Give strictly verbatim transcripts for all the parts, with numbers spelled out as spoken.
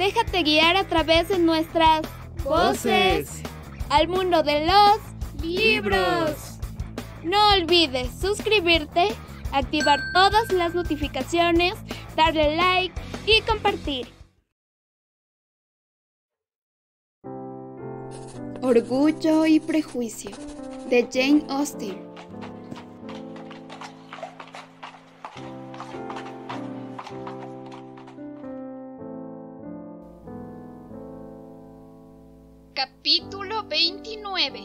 Déjate guiar a través de nuestras voces al mundo de los libros. No olvides suscribirte, activar todas las notificaciones, darle like y compartir. Orgullo y prejuicio, de Jane Austen. Capítulo veintinueve.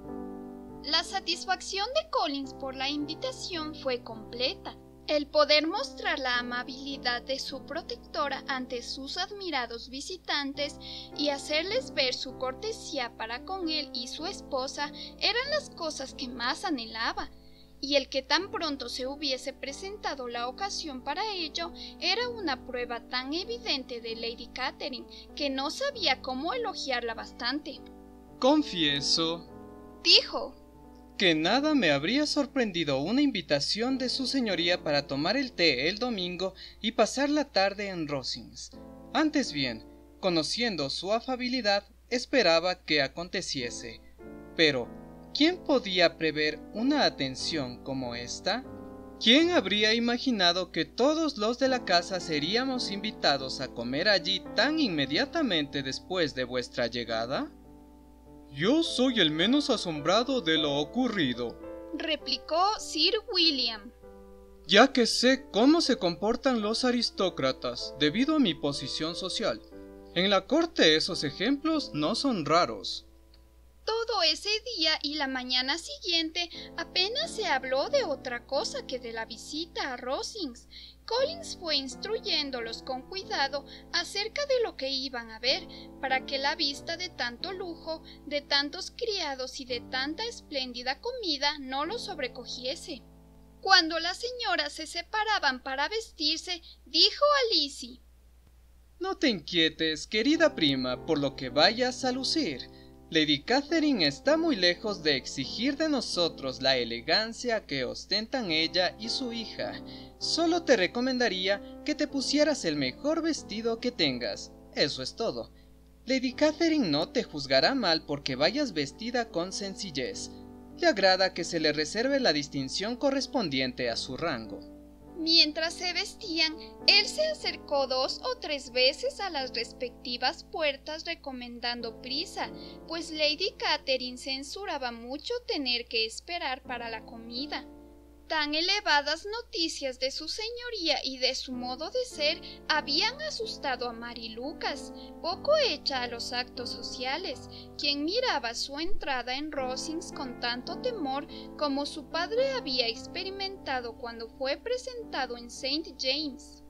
La satisfacción de Collins por la invitación fue completa. El poder mostrar la amabilidad de su protectora ante sus admirados visitantes y hacerles ver su cortesía para con él y su esposa eran las cosas que más anhelaba, y el que tan pronto se hubiese presentado la ocasión para ello era una prueba tan evidente de Lady Catherine que no sabía cómo elogiarla bastante. Confieso, dijo, que nada me habría sorprendido una invitación de su señoría para tomar el té el domingo y pasar la tarde en Rosings. Antes bien, conociendo su afabilidad, esperaba que aconteciese. Pero, ¿quién podía prever una atención como esta? ¿Quién habría imaginado que todos los de la casa seríamos invitados a comer allí tan inmediatamente después de vuestra llegada? Yo soy el menos asombrado de lo ocurrido, replicó Sir William, ya que sé cómo se comportan los aristócratas debido a mi posición social. En la corte esos ejemplos no son raros. Todo ese día y la mañana siguiente apenas se habló de otra cosa que de la visita a Rosings. Collins fue instruyéndolos con cuidado acerca de lo que iban a ver, para que la vista de tanto lujo, de tantos criados y de tanta espléndida comida no los sobrecogiese. Cuando las señoras se separaban para vestirse, dijo a Lizzie: No te inquietes, querida prima, por lo que vayas a lucir. Lady Catherine está muy lejos de exigir de nosotros la elegancia que ostentan ella y su hija. Solo te recomendaría que te pusieras el mejor vestido que tengas. Eso es todo. Lady Catherine no te juzgará mal porque vayas vestida con sencillez. Le agrada que se le reserve la distinción correspondiente a su rango. Mientras se vestían, él se acercó dos o tres veces a las respectivas puertas recomendando prisa, pues Lady Catherine censuraba mucho tener que esperar para la comida. Tan elevadas noticias de su señoría y de su modo de ser habían asustado a Mary Lucas, poco hecha a los actos sociales, quien miraba su entrada en Rosings con tanto temor como su padre había experimentado cuando fue presentado en Saint James.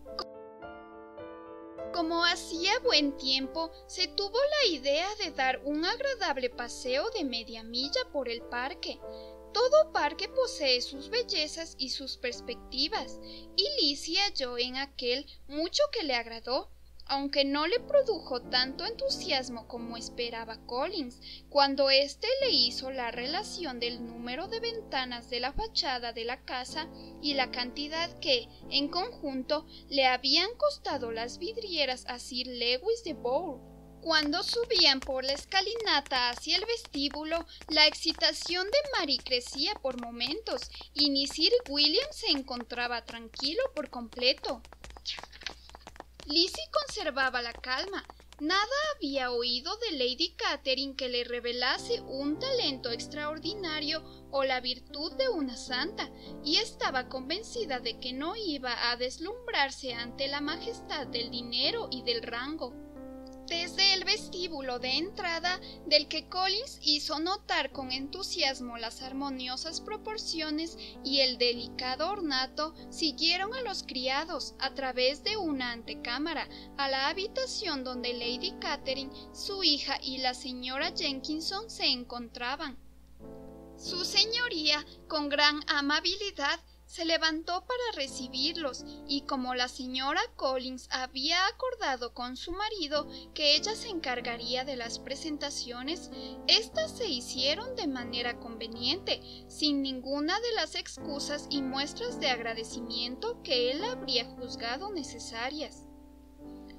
Como hacía buen tiempo, se tuvo la idea de dar un agradable paseo de media milla por el parque. Todo parque posee sus bellezas y sus perspectivas, y Lizzie halló en aquel mucho que le agradó, aunque no le produjo tanto entusiasmo como esperaba Collins, cuando éste le hizo la relación del número de ventanas de la fachada de la casa y la cantidad que, en conjunto, le habían costado las vidrieras a Sir Lewis de Bourgh. Cuando subían por la escalinata hacia el vestíbulo, la excitación de Mary crecía por momentos, y ni Sir William se encontraba tranquilo por completo. Lizzie conservaba la calma. Nada había oído de Lady Catherine que le revelase un talento extraordinario o la virtud de una santa, y estaba convencida de que no iba a deslumbrarse ante la majestad del dinero y del rango. Desde el vestíbulo de entrada, del que Collins hizo notar con entusiasmo las armoniosas proporciones y el delicado ornato, siguieron a los criados a través de una antecámara a la habitación donde Lady Catherine, su hija y la señora Jenkinson se encontraban. Su señoría, con gran amabilidad, se levantó para recibirlos, y como la señora Collins había acordado con su marido que ella se encargaría de las presentaciones, éstas se hicieron de manera conveniente, sin ninguna de las excusas y muestras de agradecimiento que él habría juzgado necesarias.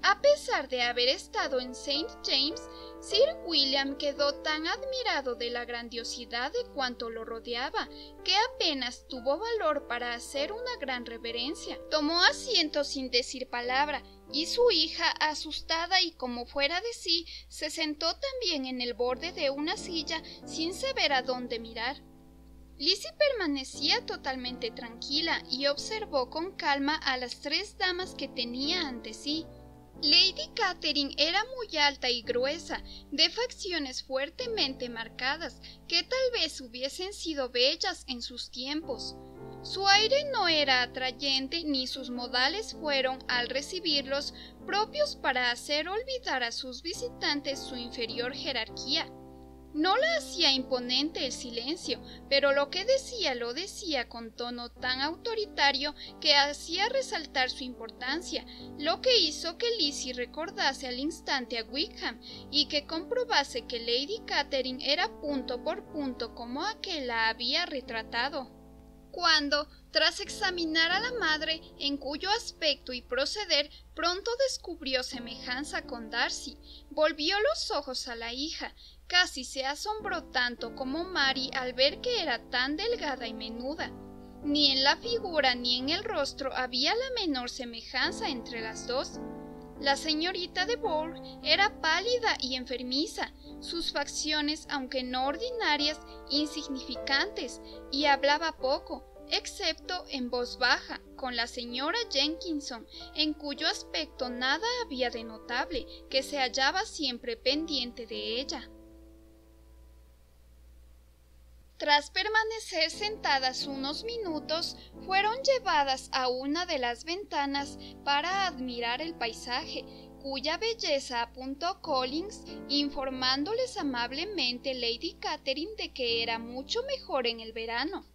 A pesar de haber estado en Saint James, Sir William quedó tan admirado de la grandiosidad de cuanto lo rodeaba, que apenas tuvo valor para hacer una gran reverencia. Tomó asiento sin decir palabra, y su hija, asustada y como fuera de sí, se sentó también en el borde de una silla sin saber a dónde mirar. Lizzie permanecía totalmente tranquila y observó con calma a las tres damas que tenía ante sí. Lady Catherine era muy alta y gruesa, de facciones fuertemente marcadas, que tal vez hubiesen sido bellas en sus tiempos. Su aire no era atrayente ni sus modales fueron, al recibirlos, propios para hacer olvidar a sus visitantes su inferior jerarquía. No la hacía imponente el silencio, pero lo que decía lo decía con tono tan autoritario que hacía resaltar su importancia, lo que hizo que Lizzie recordase al instante a Wickham y que comprobase que Lady Catherine era punto por punto como aquel la había retratado. Cuando, tras examinar a la madre, en cuyo aspecto y proceder pronto descubrió semejanza con Darcy, volvió los ojos a la hija. Casi se asombró tanto como Mary al ver que era tan delgada y menuda. Ni en la figura ni en el rostro había la menor semejanza entre las dos. La señorita de Bourgh era pálida y enfermiza, sus facciones, aunque no ordinarias, insignificantes, y hablaba poco, excepto en voz baja, con la señora Jenkinson, en cuyo aspecto nada había de notable, que se hallaba siempre pendiente de ella. Tras permanecer sentadas unos minutos, fueron llevadas a una de las ventanas para admirar el paisaje, cuya belleza apuntó Collins, informándoles amablemente Lady Catherine de que era mucho mejor en el verano.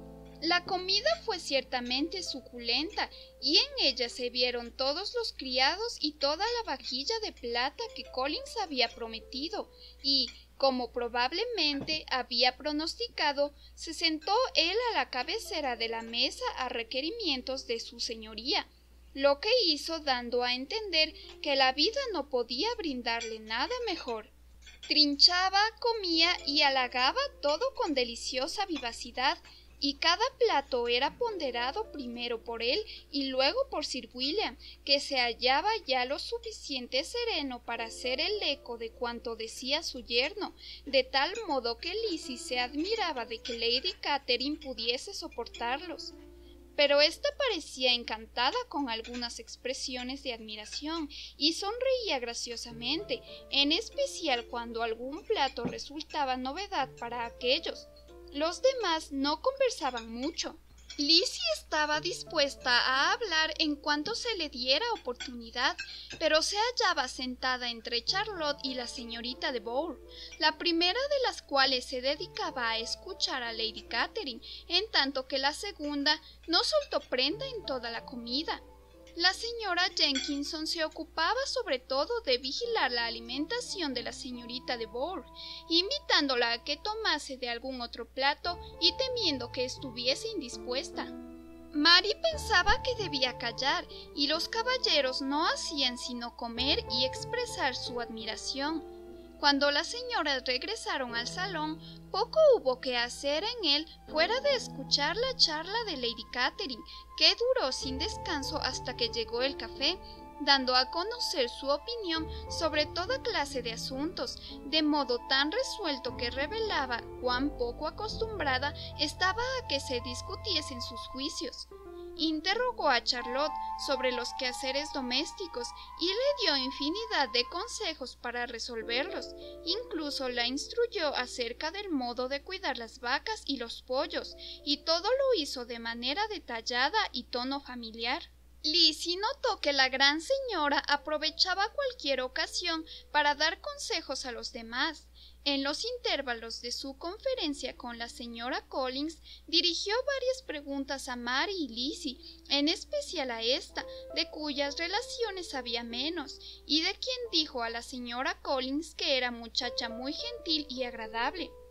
La comida fue ciertamente suculenta, y en ella se vieron todos los criados y toda la vajilla de plata que Collins había prometido, y, como probablemente había pronosticado, se sentó él a la cabecera de la mesa a requerimientos de su señoría, lo que hizo dando a entender que la vida no podía brindarle nada mejor. Trinchaba, comía y halagaba todo con deliciosa vivacidad, y cada plato era ponderado primero por él y luego por Sir William, que se hallaba ya lo suficiente sereno para hacer el eco de cuanto decía su yerno, de tal modo que Lizzie se admiraba de que Lady Catherine pudiese soportarlos. Pero ésta parecía encantada con algunas expresiones de admiración y sonreía graciosamente, en especial cuando algún plato resultaba novedad para aquellos. Los demás no conversaban mucho. Lizzie estaba dispuesta a hablar en cuanto se le diera oportunidad, pero se hallaba sentada entre Charlotte y la señorita de Bourgh, la primera de las cuales se dedicaba a escuchar a Lady Catherine, en tanto que la segunda no soltó prenda en toda la comida. La señora Jenkinson se ocupaba sobre todo de vigilar la alimentación de la señorita de Bourgh, invitándola a que tomase de algún otro plato y temiendo que estuviese indispuesta. Mary pensaba que debía callar, y los caballeros no hacían sino comer y expresar su admiración. Cuando las señoras regresaron al salón, poco hubo que hacer en él fuera de escuchar la charla de Lady Catherine, que duró sin descanso hasta que llegó el café, dando a conocer su opinión sobre toda clase de asuntos, de modo tan resuelto que revelaba cuán poco acostumbrada estaba a que se discutiesen sus juicios. Interrogó a Charlotte sobre los quehaceres domésticos y le dio infinidad de consejos para resolverlos. Incluso la instruyó acerca del modo de cuidar las vacas y los pollos, y todo lo hizo de manera detallada y tono familiar. Lizzie notó que la gran señora aprovechaba cualquier ocasión para dar consejos a los demás. En los intervalos de su conferencia con la señora Collins, dirigió varias preguntas a Mary y Lizzie, en especial a esta, de cuyas relaciones sabía menos, y de quien dijo a la señora Collins que era muchacha muy gentil y agradable.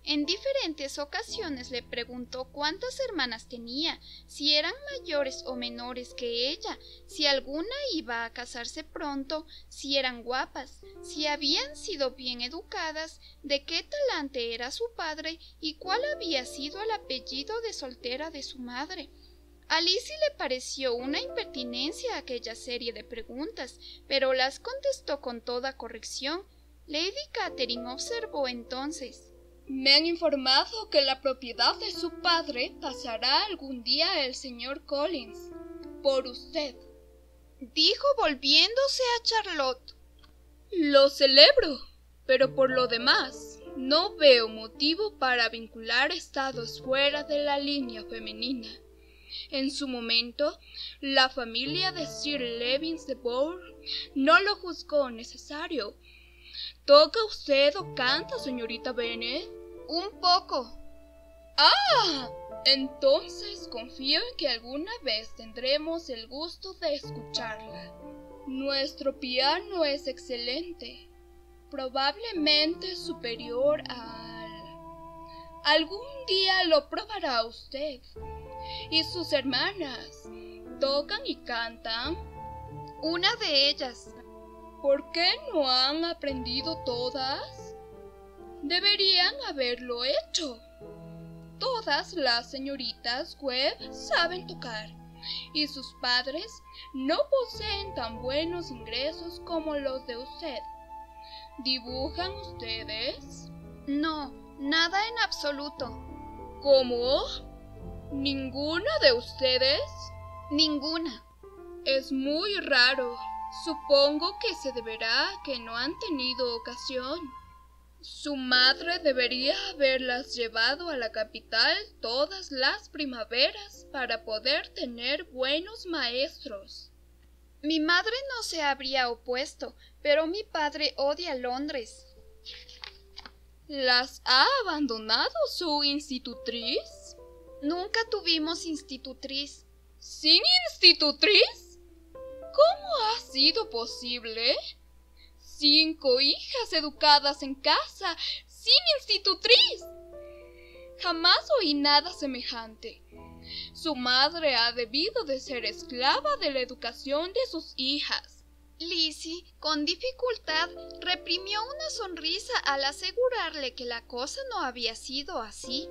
En diferentes ocasiones le preguntó cuántas hermanas tenía, si eran mayores o menores que ella, si alguna iba a casarse pronto, si eran guapas, si habían sido bien educadas, de qué talante era su padre y cuál había sido el apellido de soltera de su madre. A Lizzie le pareció una impertinencia aquella serie de preguntas, pero las contestó con toda corrección. Lady Catherine observó entonces: Me han informado que la propiedad de su padre pasará algún día el señor Collins, por usted, dijo volviéndose a Charlotte. Lo celebro, pero por lo demás, no veo motivo para vincular estados fuera de la línea femenina. En su momento, la familia de Sir Levins de Bourgh no lo juzgó necesario. ¿Toca usted o canta, señorita Bennet? Un poco. ¡Ah! Entonces confío en que alguna vez tendremos el gusto de escucharla. Nuestro piano es excelente, probablemente superior al... Algún día lo probará usted. ¿Y sus hermanas tocan y cantan? Una de ellas. ¿Por qué no han aprendido todas? Deberían haberlo hecho. Todas las señoritas Webb saben tocar, y sus padres no poseen tan buenos ingresos como los de usted. ¿Dibujan ustedes? No, nada en absoluto. ¿Cómo? ¿Ninguna de ustedes? Ninguna. Es muy raro. Supongo que se deberá a que no han tenido ocasión. Su madre debería haberlas llevado a la capital todas las primaveras para poder tener buenos maestros. Mi madre no se habría opuesto, pero mi padre odia Londres. ¿Las ha abandonado su institutriz? Nunca tuvimos institutriz. ¿Sin institutriz? ¿Cómo ha sido posible? Cinco hijas educadas en casa, sin institutriz. Jamás oí nada semejante. Su madre ha debido de ser esclava de la educación de sus hijas. Lizzie, con dificultad, reprimió una sonrisa al asegurarle que la cosa no había sido así.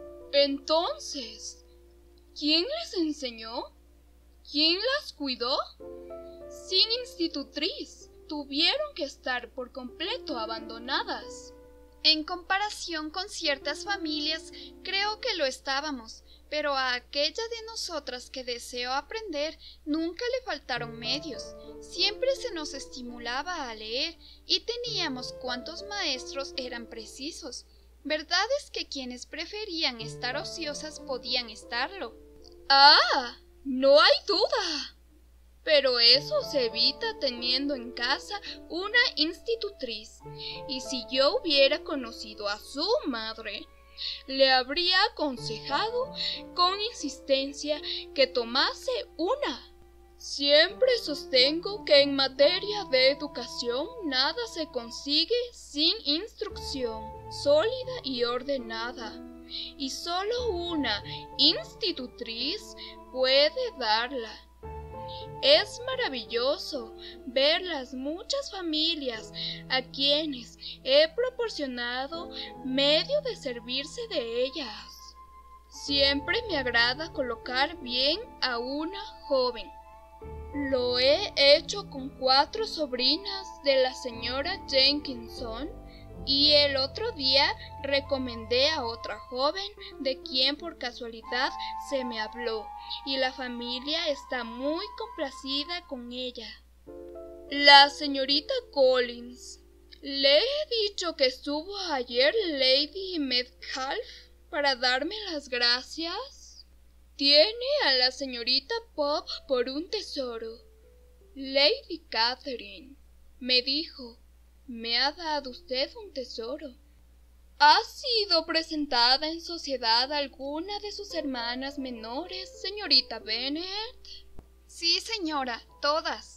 Entonces, ¿quién les enseñó? ¿Quién las cuidó? Sin institutriz, tuvieron que estar por completo abandonadas. En comparación con ciertas familias, creo que lo estábamos, pero a aquella de nosotras que deseó aprender nunca le faltaron medios. Siempre se nos estimulaba a leer y teníamos cuantos maestros eran precisos. Verdad es que quienes preferían estar ociosas podían estarlo. ¡Ah! No hay duda. Pero eso se evita teniendo en casa una institutriz. Y si yo hubiera conocido a su madre, le habría aconsejado con insistencia que tomase una. Siempre sostengo que en materia de educación nada se consigue sin instrucción sólida y ordenada, y solo una institutriz puede darla. Es maravilloso ver las muchas familias a quienes he proporcionado medio de servirse de ellas. Siempre me agrada colocar bien a una joven. Lo he hecho con cuatro sobrinas de la señora Jenkinson, y el otro día recomendé a otra joven de quien por casualidad se me habló, y la familia está muy complacida con ella. La señorita Collins, ¿le he dicho que estuvo ayer Lady Metcalfe para darme las gracias? Tiene a la señorita Pope por un tesoro. Lady Catherine me dijo: me ha dado usted un tesoro. ¿Ha sido presentada en sociedad alguna de sus hermanas menores, señorita Bennet? Sí, señora, todas.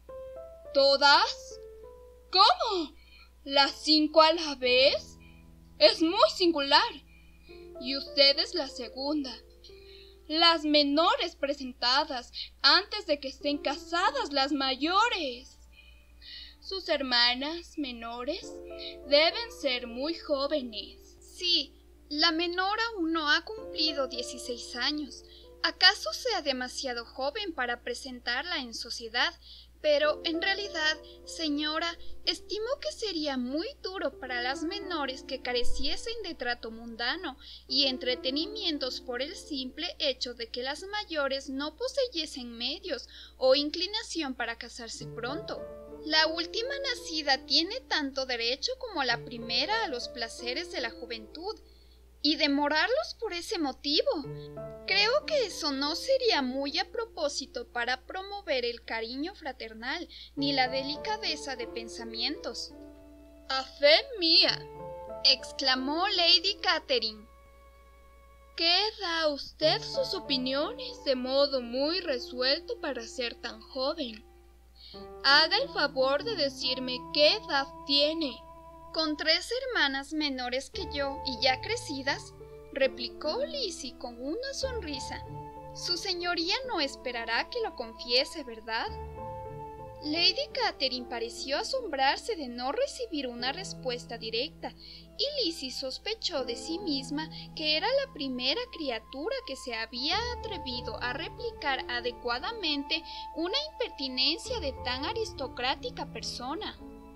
¿Todas? ¿Cómo? ¿Las cinco a la vez? Es muy singular. Y usted es la segunda. Las menores presentadas antes de que estén casadas las mayores. Sus hermanas menores deben ser muy jóvenes. Sí, la menor aún no ha cumplido dieciséis años. ¿Acaso sea demasiado joven para presentarla en sociedad? Pero, en realidad, señora, estimo que sería muy duro para las menores que careciesen de trato mundano y entretenimientos por el simple hecho de que las mayores no poseyesen medios o inclinación para casarse pronto. La última nacida tiene tanto derecho como la primera a los placeres de la juventud, y demorarlos por ese motivo. Creo que eso no sería muy a propósito para promover el cariño fraternal ni la delicadeza de pensamientos. ¡A fe mía!, exclamó Lady Catherine. ¿Qué da usted sus opiniones de modo muy resuelto para ser tan joven? Haga el favor de decirme qué edad tiene. Con tres hermanas menores que yo y ya crecidas, replicó Lizzie con una sonrisa. Su señoría no esperará que lo confiese, ¿verdad? Lady Catherine pareció asombrarse de no recibir una respuesta directa, y Lizzie sospechó de sí misma que era la primera criatura que se había atrevido a replicar adecuadamente una impertinencia de tan aristocrática persona.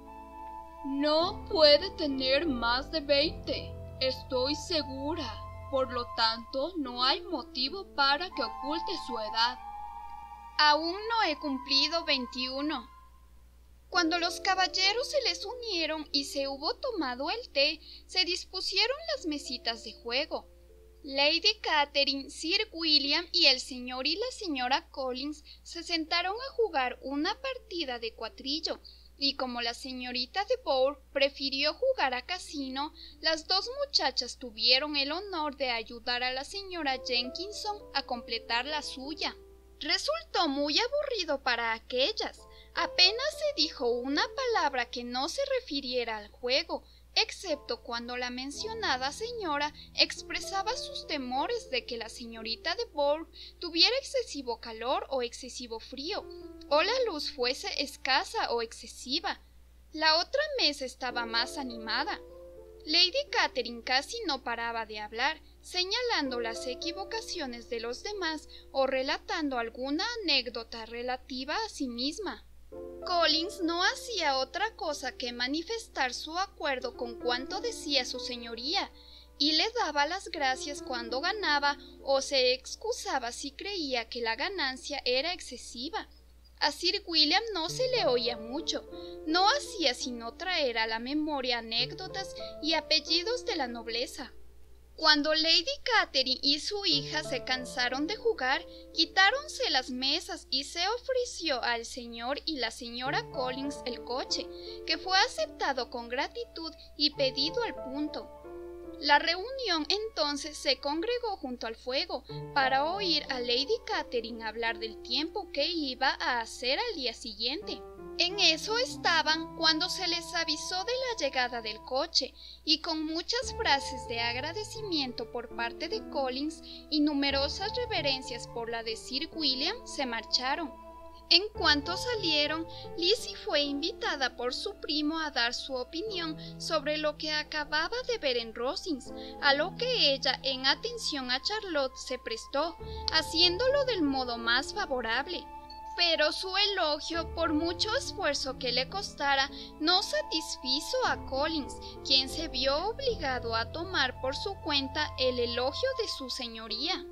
No puede tener más de veinte, estoy segura. Por lo tanto, no hay motivo para que oculte su edad. Aún no he cumplido veintiuno. Cuando los caballeros se les unieron y se hubo tomado el té, se dispusieron las mesitas de juego. Lady Catherine, Sir William y el señor y la señora Collins se sentaron a jugar una partida de cuatrillo, y como la señorita de Bourgh prefirió jugar a casino, las dos muchachas tuvieron el honor de ayudar a la señora Jenkinson a completar la suya. Resultó muy aburrido para aquellas. Apenas se dijo una palabra que no se refiriera al juego, excepto cuando la mencionada señora expresaba sus temores de que la señorita de Bourgh tuviera excesivo calor o excesivo frío, o la luz fuese escasa o excesiva. La otra mesa estaba más animada. Lady Catherine casi no paraba de hablar, señalando las equivocaciones de los demás o relatando alguna anécdota relativa a sí misma. Collins no hacía otra cosa que manifestar su acuerdo con cuanto decía su señoría, y le daba las gracias cuando ganaba o se excusaba si creía que la ganancia era excesiva. A Sir William no se le oía mucho, no hacía sino traer a la memoria anécdotas y apellidos de la nobleza. Cuando Lady Catherine y su hija se cansaron de jugar, quitáronse las mesas y se ofreció al señor y la señora Collins el coche, que fue aceptado con gratitud y pedido al punto. La reunión entonces se congregó junto al fuego para oír a Lady Catherine hablar del tiempo que iba a hacer al día siguiente. En eso estaban cuando se les avisó de la llegada del coche, y con muchas frases de agradecimiento por parte de Collins y numerosas reverencias por la de Sir William, se marcharon. En cuanto salieron, Lizzie fue invitada por su primo a dar su opinión sobre lo que acababa de ver en Rosings, a lo que ella, en atención a Charlotte, se prestó, haciéndolo del modo más favorable. Pero su elogio, por mucho esfuerzo que le costara, no satisfizo a Collins, quien se vio obligado a tomar por su cuenta el elogio de su señoría.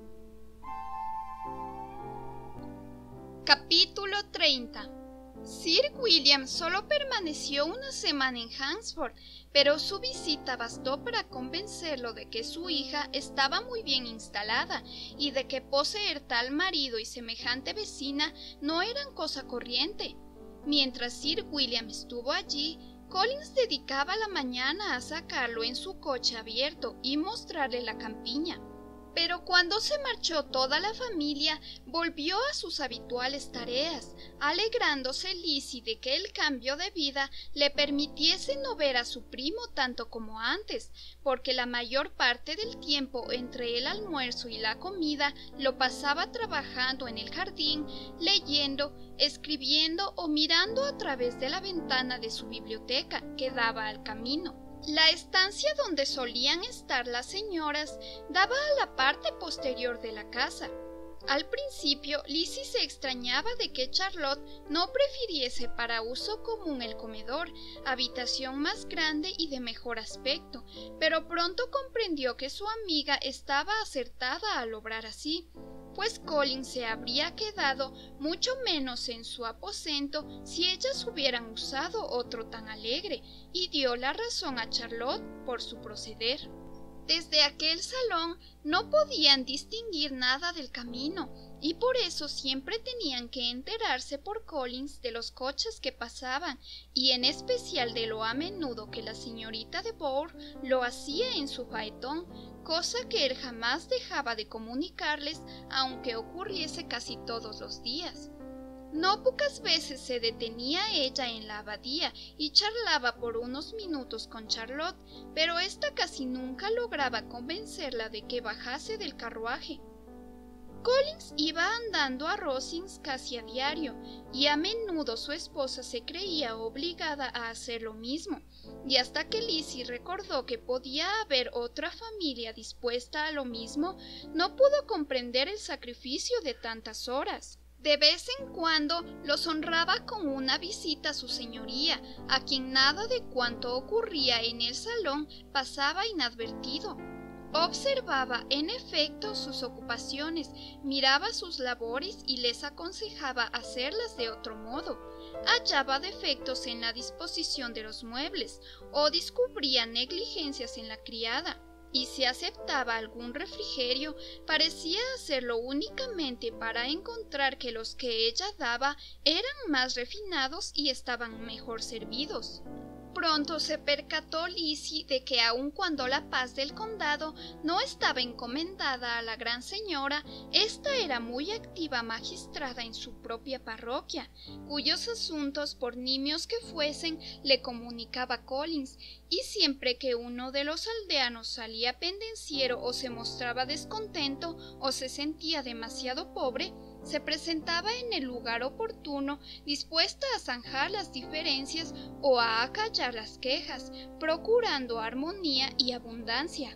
Capítulo treinta. Sir William solo permaneció una semana en Hunsford, pero su visita bastó para convencerlo de que su hija estaba muy bien instalada y de que poseer tal marido y semejante vecina no eran cosa corriente. Mientras Sir William estuvo allí, Collins dedicaba la mañana a sacarlo en su coche abierto y mostrarle la campiña. Pero cuando se marchó toda la familia, volvió a sus habituales tareas, alegrándose Lizzie de que el cambio de vida le permitiese no ver a su primo tanto como antes, porque la mayor parte del tiempo entre el almuerzo y la comida lo pasaba trabajando en el jardín, leyendo, escribiendo o mirando a través de la ventana de su biblioteca que daba al camino. La estancia donde solían estar las señoras daba a la parte posterior de la casa. Al principio, Lizzie se extrañaba de que Charlotte no prefiriese para uso común el comedor, habitación más grande y de mejor aspecto, pero pronto comprendió que su amiga estaba acertada al obrar así, pues Colin se habría quedado mucho menos en su aposento si ellas hubieran usado otro tan alegre, y dio la razón a Charlotte por su proceder. Desde aquel salón no podían distinguir nada del camino, y por eso siempre tenían que enterarse por Collins de los coches que pasaban, y en especial de lo a menudo que la señorita de Bourgh lo hacía en su faetón, cosa que él jamás dejaba de comunicarles, aunque ocurriese casi todos los días. No pocas veces se detenía ella en la abadía y charlaba por unos minutos con Charlotte, pero ésta casi nunca lograba convencerla de que bajase del carruaje. Collins iba andando a Rosings casi a diario, y a menudo su esposa se creía obligada a hacer lo mismo, y hasta que Lizzie recordó que podía haber otra familia dispuesta a lo mismo, no pudo comprender el sacrificio de tantas horas. De vez en cuando los honraba con una visita a su señoría, a quien nada de cuanto ocurría en el salón pasaba inadvertido. Observaba en efecto sus ocupaciones, miraba sus labores y les aconsejaba hacerlas de otro modo. Hallaba defectos en la disposición de los muebles o descubría negligencias en la criada. Y si aceptaba algún refrigerio, parecía hacerlo únicamente para encontrar que los que ella daba eran más refinados y estaban mejor servidos. Pronto se percató Lizzie de que aun cuando la paz del condado no estaba encomendada a la gran señora, ésta era muy activa magistrada en su propia parroquia, cuyos asuntos, por nimios que fuesen, le comunicaba Collins, y siempre que uno de los aldeanos salía pendenciero o se mostraba descontento o se sentía demasiado pobre, se presentaba en el lugar oportuno, dispuesta a zanjar las diferencias o a acallar las quejas, procurando armonía y abundancia.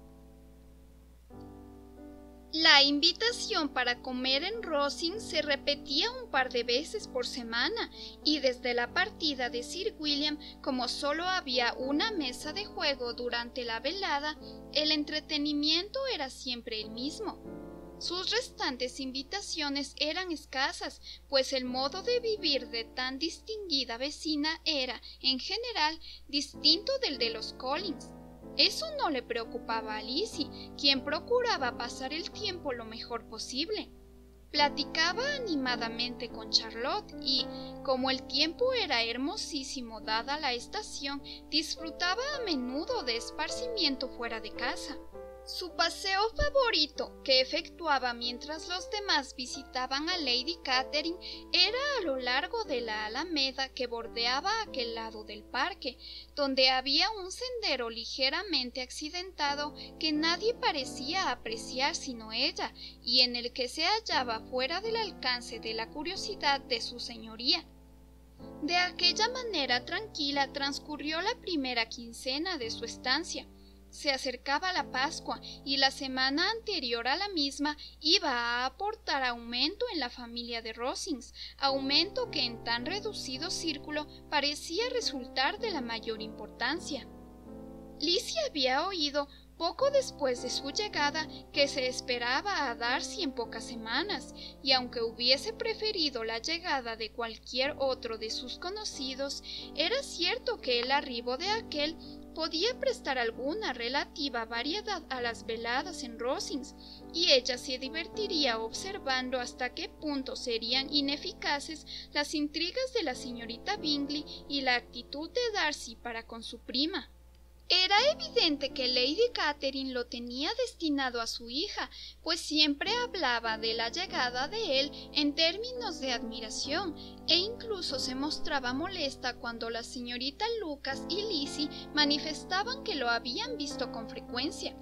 La invitación para comer en Rosings se repetía un par de veces por semana, y desde la partida de Sir William, como solo había una mesa de juego durante la velada, el entretenimiento era siempre el mismo. Sus restantes invitaciones eran escasas, pues el modo de vivir de tan distinguida vecina era, en general, distinto del de los Collins. Eso no le preocupaba a Lizzie, quien procuraba pasar el tiempo lo mejor posible. Platicaba animadamente con Charlotte y, como el tiempo era hermosísimo dada la estación, disfrutaba a menudo de esparcimiento fuera de casa. Su paseo favorito, que efectuaba mientras los demás visitaban a Lady Catherine, era a lo largo de la alameda que bordeaba aquel lado del parque, donde había un sendero ligeramente accidentado que nadie parecía apreciar sino ella, y en el que se hallaba fuera del alcance de la curiosidad de su señoría. De aquella manera tranquila transcurrió la primera quincena de su estancia. Se acercaba la Pascua y la semana anterior a la misma iba a aportar aumento en la familia de Rosings, aumento que en tan reducido círculo parecía resultar de la mayor importancia. Lizzie había oído, poco después de su llegada, que se esperaba a Darcy en pocas semanas, y aunque hubiese preferido la llegada de cualquier otro de sus conocidos, era cierto que el arribo de aquel podía prestar alguna relativa variedad a las veladas en Rosings, y ella se divertiría observando hasta qué punto serían ineficaces las intrigas de la señorita Bingley y la actitud de Darcy para con su prima. Era evidente que Lady Catherine lo tenía destinado a su hija, pues siempre hablaba de la llegada de él en términos de admiración, e incluso se mostraba molesta cuando la señorita Lucas y Lizzie manifestaban que lo habían visto con frecuencia.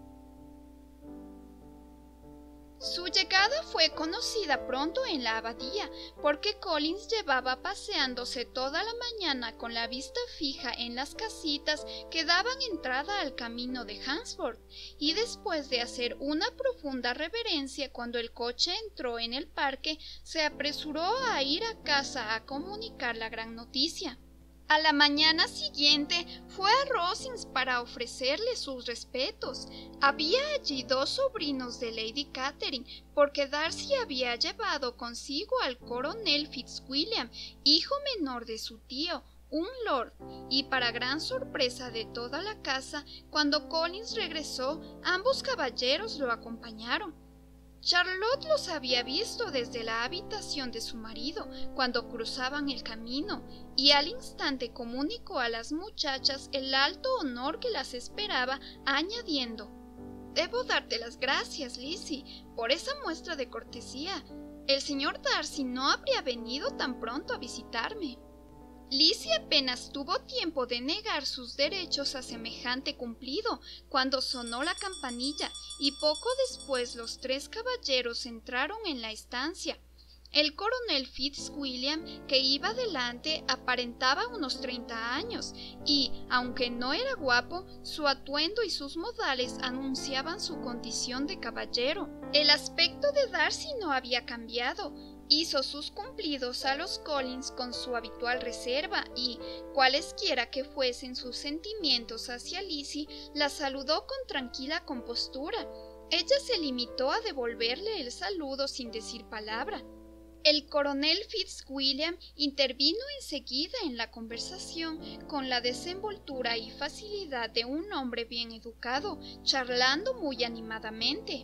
Su llegada fue conocida pronto en la abadía, porque Collins llevaba paseándose toda la mañana con la vista fija en las casitas que daban entrada al camino de Hansford, y después de hacer una profunda reverencia cuando el coche entró en el parque, se apresuró a ir a casa a comunicar la gran noticia. A la mañana siguiente fue a Rosings para ofrecerle sus respetos. Había allí dos sobrinos de Lady Catherine, porque Darcy había llevado consigo al coronel Fitzwilliam, hijo menor de su tío, un lord, y para gran sorpresa de toda la casa, cuando Collins regresó, ambos caballeros lo acompañaron. Charlotte los había visto desde la habitación de su marido cuando cruzaban el camino, y al instante comunicó a las muchachas el alto honor que las esperaba, añadiendo: «Debo darte las gracias, Lizzie, por esa muestra de cortesía. El señor Darcy no habría venido tan pronto a visitarme». Lizzie apenas tuvo tiempo de negar sus derechos a semejante cumplido cuando sonó la campanilla, y poco después los tres caballeros entraron en la estancia. El coronel Fitzwilliam, que iba delante, aparentaba unos treinta años, y, aunque no era guapo, su atuendo y sus modales anunciaban su condición de caballero. El aspecto de Darcy no había cambiado. Hizo sus cumplidos a los Collins con su habitual reserva y, cualesquiera que fuesen sus sentimientos hacia Lizzie, la saludó con tranquila compostura. Ella se limitó a devolverle el saludo sin decir palabra. El coronel Fitzwilliam intervino enseguida en la conversación con la desenvoltura y facilidad de un hombre bien educado, charlando muy animadamente.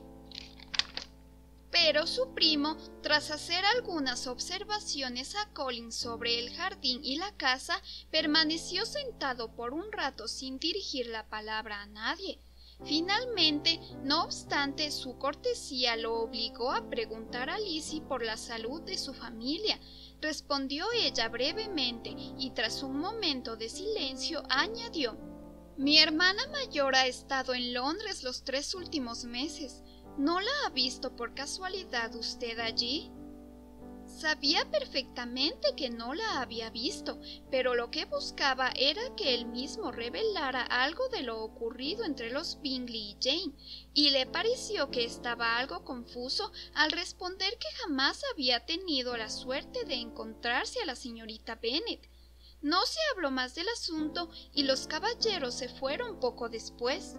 Pero su primo, tras hacer algunas observaciones a Collins sobre el jardín y la casa, permaneció sentado por un rato sin dirigir la palabra a nadie. Finalmente, no obstante, su cortesía lo obligó a preguntar a Lizzie por la salud de su familia. Respondió ella brevemente y tras un momento de silencio añadió: «Mi hermana mayor ha estado en Londres los tres últimos meses. ¿No la ha visto por casualidad usted allí?» Sabía perfectamente que no la había visto, pero lo que buscaba era que él mismo revelara algo de lo ocurrido entre los Bingley y Jane, y le pareció que estaba algo confuso al responder que jamás había tenido la suerte de encontrarse a la señorita Bennet. No se habló más del asunto y los caballeros se fueron poco después.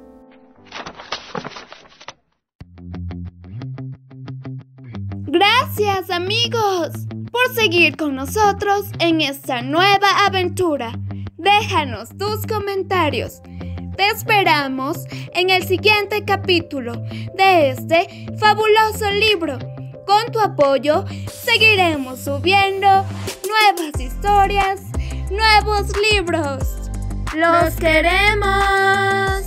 Gracias, amigos, por seguir con nosotros en esta nueva aventura. Déjanos tus comentarios. Te esperamos en el siguiente capítulo de este fabuloso libro. Con tu apoyo seguiremos subiendo nuevas historias, nuevos libros. ¡Los queremos!